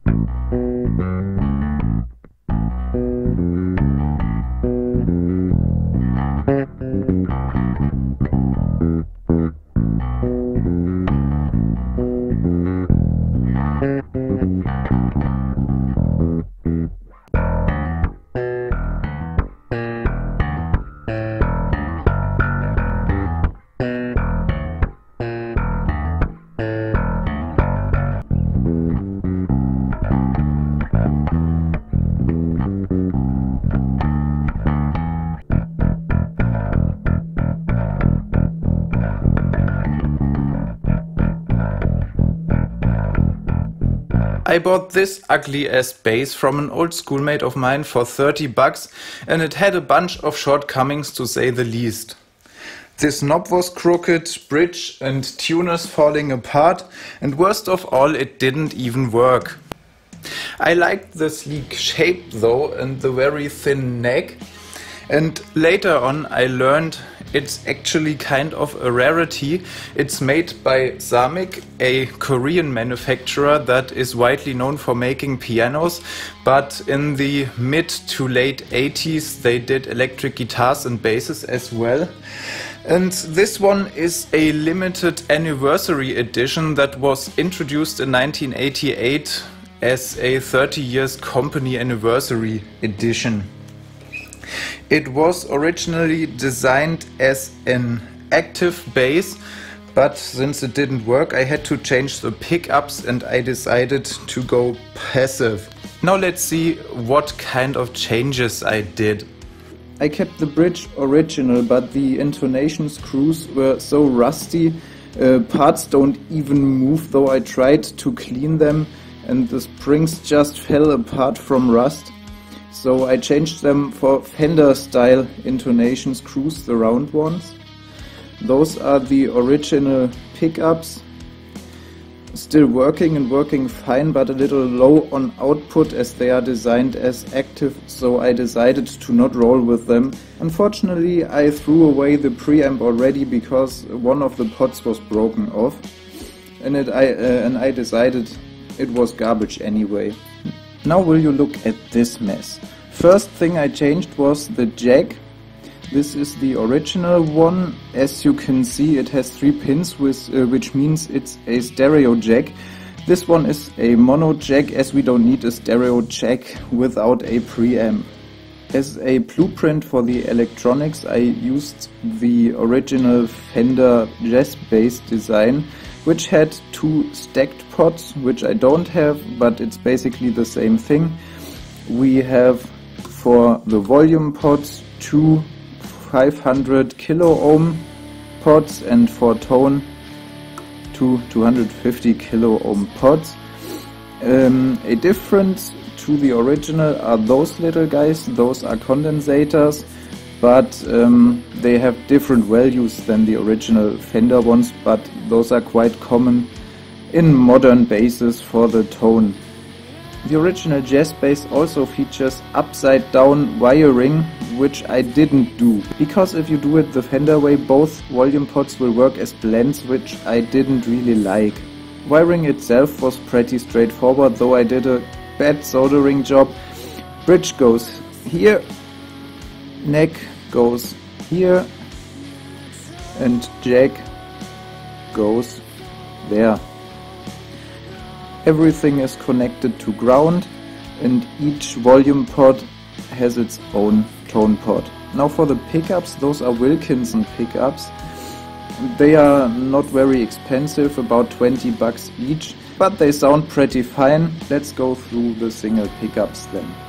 I bought this ugly ass bass from an old schoolmate of mine for 30 bucks, and it had a bunch of shortcomings to say the least. This knob was crooked, bridge and tuners falling apart, and worst of all, it didn't even work. I liked the sleek shape though and the very thin neck, and later on I learned it's actually kind of a rarity. It's made by Samik, a Korean manufacturer that is widely known for making pianos, but in the mid to late 80s they did electric guitars and basses as well. And this one is a limited anniversary edition that was introduced in 1988 as a 30 years company anniversary edition. It was originally designed as an active bass, but since it didn't work I had to change the pickups and I decided to go passive. Now let's see what kind of changes I did. I kept the bridge original, but the intonation screws were so rusty, parts don't even move, though I tried to clean them and the springs just fell apart from rust. So I changed them for Fender style intonation screws, the round ones. Those are the original pickups. Still working and working fine, but a little low on output as they are designed as active, so I decided to not roll with them. Unfortunately I threw away the preamp already because one of the pots was broken off, and I decided it was garbage anyway. Now will you look at this mess. First thing I changed was the jack. This is the original one. As you can see, it has 3 pins, which means it's a stereo jack. This one is a mono jack, as we don't need a stereo jack without a preamp. As a blueprint for the electronics, I used the original Fender Jazz Bass design, which had 2 stacked pots, which I don't have, but it's basically the same thing. We have for the volume pots 2 500 kilo ohm pots, and for tone 2 250 kilo ohm pots. A difference to the original are those little guys. Those are condensators, but they have different values than the original Fender ones, but those are quite common in modern basses for the tone. The original Jazz Bass also features upside down wiring, which I didn't do, because if you do it the Fender way, both volume pots will work as blends, which I didn't really like. Wiring itself was pretty straightforward, though I did a bad soldering job. Bridge goes here, neck goes here, and jack goes there. Everything is connected to ground, and each volume pot has its own tone pot. Now for the pickups, those are Wilkinson pickups. They are not very expensive, about 20 bucks each, but they sound pretty fine. Let's go through the single pickups then.